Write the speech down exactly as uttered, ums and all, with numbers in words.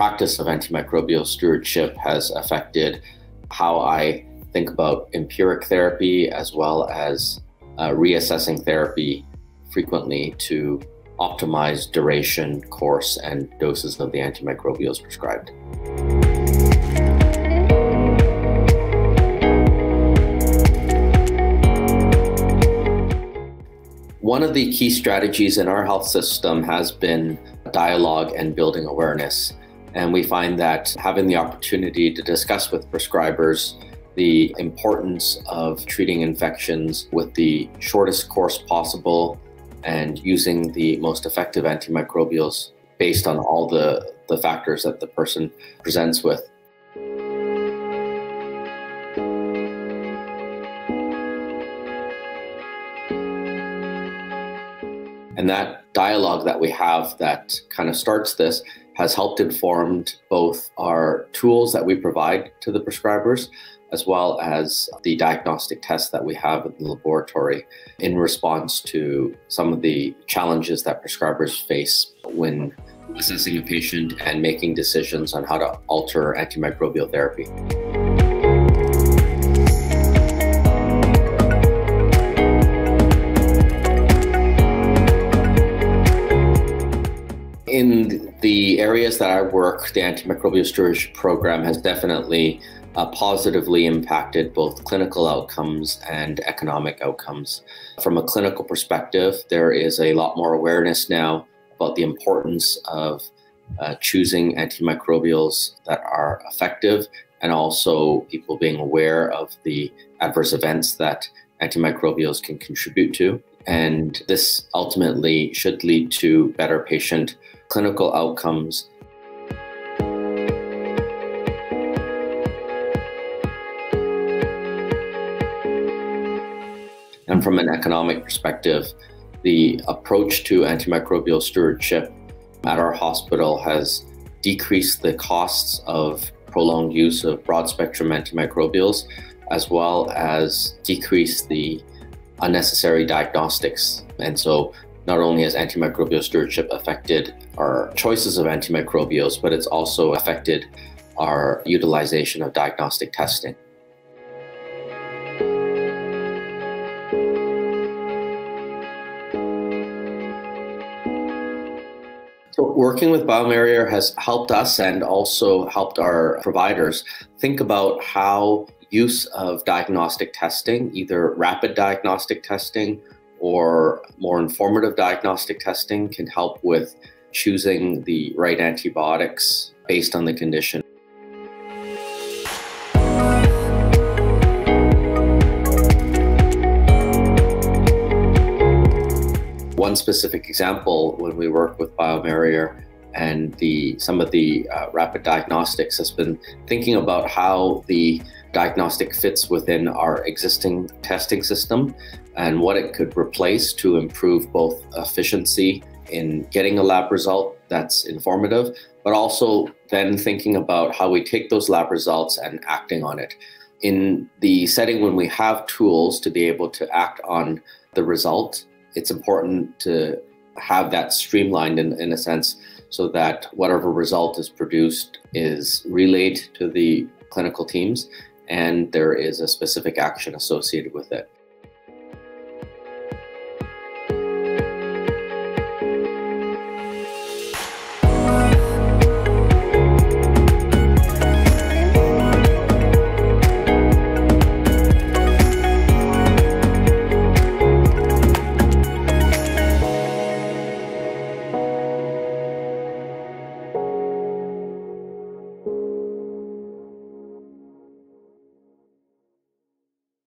practice of antimicrobial stewardship has affected how I think about empiric therapy as well as uh, reassessing therapy frequently to optimize duration, course, and doses of the antimicrobials prescribed. One of the key strategies in our health system has been dialogue and building awareness. And we find that having the opportunity to discuss with prescribers the importance of treating infections with the shortest course possible and using the most effective antimicrobials based on all the, the factors that the person presents with. And that dialogue that we have that kind of starts this has helped inform both our tools that we provide to the prescribers, as well as the diagnostic tests that we have in the laboratory in response to some of the challenges that prescribers face when assessing a patient and making decisions on how to alter antimicrobial therapy. In the areas that I work, the antimicrobial stewardship program has definitely uh, positively impacted both clinical outcomes and economic outcomes. From a clinical perspective, there is a lot more awareness now about the importance of uh, choosing antimicrobials that are effective, and also people being aware of the adverse events that antimicrobials can contribute to. And this ultimately should lead to better patient clinical outcomes. And from an economic perspective, the approach to antimicrobial stewardship at our hospital has decreased the costs of prolonged use of broad-spectrum antimicrobials, as well as decreased the unnecessary diagnostics. And so not only has antimicrobial stewardship affected our choices of antimicrobials, but it's also affected our utilization of diagnostic testing. So working with Mérieux has helped us and also helped our providers think about how use of diagnostic testing, either rapid diagnostic testing or more informative diagnostic testing, can help with choosing the right antibiotics based on the condition. One specific example, when we work with Mérieux and the some of the uh, rapid diagnostics, has been thinking about how the diagnostic fits within our existing testing system and what it could replace to improve both efficiency in getting a lab result that's informative, but also then thinking about how we take those lab results and acting on it. In the setting when we have tools to be able to act on the result, it's important to have that streamlined in, in a sense, so that whatever result is produced is relayed to the clinical teams and there is a specific action associated with it.